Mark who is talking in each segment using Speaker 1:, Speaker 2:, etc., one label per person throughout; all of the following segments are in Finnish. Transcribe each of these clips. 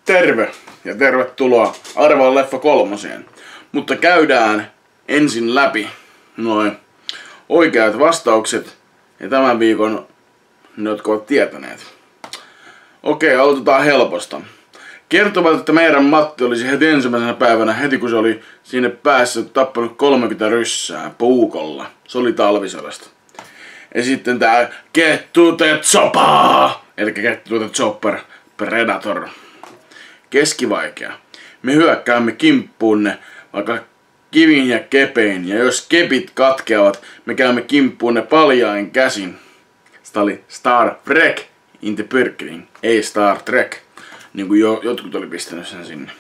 Speaker 1: Terve ja tervetuloa Arvaa Leffa 3. Mutta käydään ensin läpi noin oikeat vastaukset ja tämän viikon ne, jotka ovat tietäneet. Okei, aloitetaan helposta. Kertovat, että meidän Matti olisi heti ensimmäisenä päivänä, heti kun se oli sinne päässä, tappanut 30 ryssää puukolla. Se oli talvisodasta. Ja sitten tää Get to the Chopper! Eli Get to the Chopper Predator. Keskivaikea. Me hyökkäämme kimppuunne vaikka kivin ja kepein, ja jos kepit katkeavat, me käymme kimppuunne paljain käsin. Sitä oli Star Trek in the Pyrkling, ei Star Trek, niin kuin jotkut oli pistänyt sen sinne.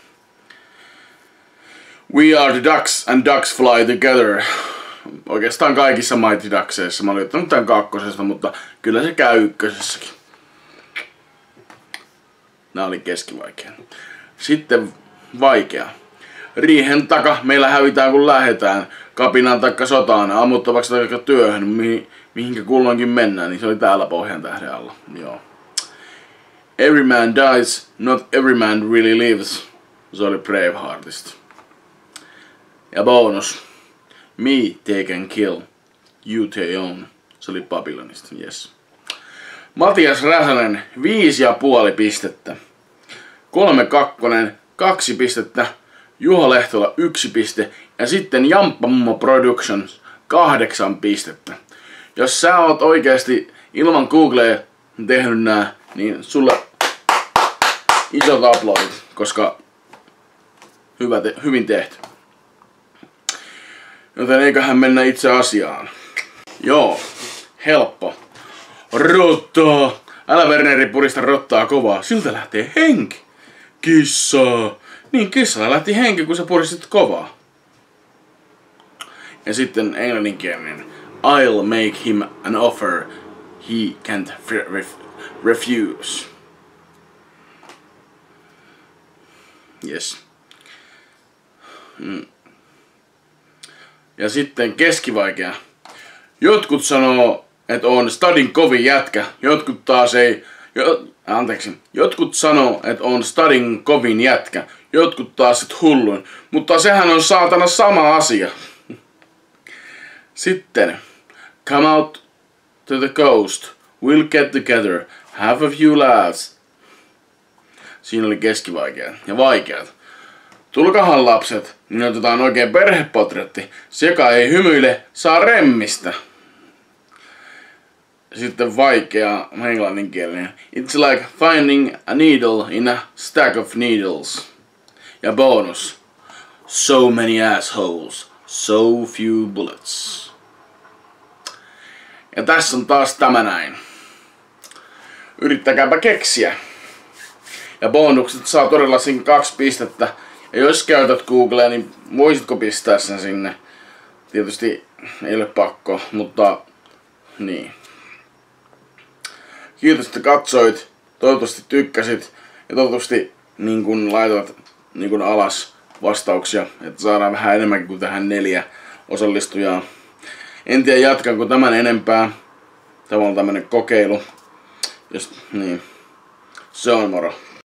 Speaker 1: We are the ducks and ducks fly together. Oikeastaan kaikissa Mighty Duckseissa. Mä olin ottanut tän kakkosesta, mutta kyllä se käy ykkösessäkin. Nää oli keskivaikea. Sitten vaikea. Riihen taka meillä hävitään kun lähetään. Kapinan taikka sotaan, ammuttavaksi taikka työhön, mihinkä kulloinkin mennään, niin se oli täällä Pohjan tähden alla. Joo. Every man dies, not every man really lives. Se oli Braveheartista. Ja bonus. Me take and kill. You take own. Se oli Babylonista, yes. Matias Räsänen 5,5 pistettä. 3-2, 2 pistettä. Juha Lehtola 1 piste. Ja sitten Jamppa Mummo Productions 8 pistettä. Jos sä oot oikeesti ilman Googlea tehnyt nää, niin sulle isot aplodit, koska hyvin tehty. Joten eiköhän mennä itse asiaan. Joo, helppo. Rottaa! Älä Werneri purista rottaa kovaa, siltä lähtee henki. Kissaa! Niin kissalla lähti henki, kun sä puristit kovaa. Ja sitten englanninkielinen. I'll make him an offer he can't refuse. Yes. Ja sitten keskivaikea. Jotkut sanoo, että on stadin kovin jätkä. Jotkut taas ei... Jotkut sanoo, että on stadin kovin jätkä. Jotkut taas, että hullun. Mutta sehän on saatana sama asia. Sitten. Come out to the coast. We'll get together. Have a few laughs. Siinä oli keskivaikeat ja vaikeat. Tulkahan lapset, niin otetaan oikein perhepotretti. Se, joka ei hymyile, saa remmistä. Sitten vaikea englanninkielinen. It's like finding a needle in a stack of needles. Ja bonus. So many assholes, so few bullets. Ja tässä on taas tämä näin. Yrittäkääpä keksiä. Ja bonukset saa todella siinä 2 pistettä. Ja jos käytät Googlea, niin voisitko pistää sen sinne? Tietysti ei ole pakko, mutta niin. Kiitos, että katsoit. Toivottavasti tykkäsit. Ja toivottavasti niin kun laitat niin kun alas vastauksia, että saadaan vähän enemmänkin kuin tähän 4 osallistujaa. En tiedä jatkanko tämän enempää. Tämä on tämmönen kokeilu. Niin. Se on moro.